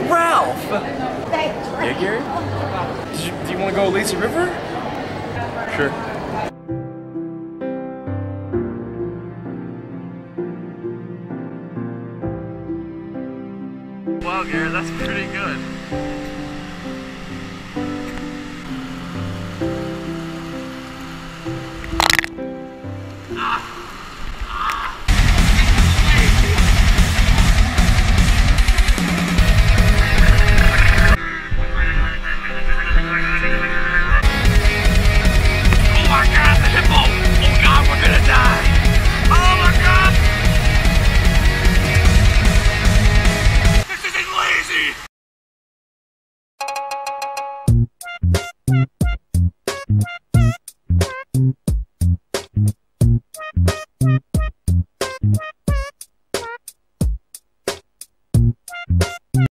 Ralph! Yeah, Garrett? Do you want to go lazy river? Sure. Wow, Garrett, that's pretty good.